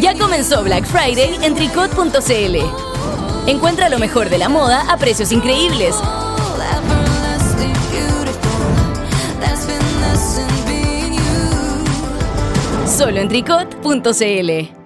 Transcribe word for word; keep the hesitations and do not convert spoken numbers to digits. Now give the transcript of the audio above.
Ya comenzó Black Friday en tricot punto cl. Encuentra lo mejor de la moda a precios increíbles. Solo en tricot punto cl.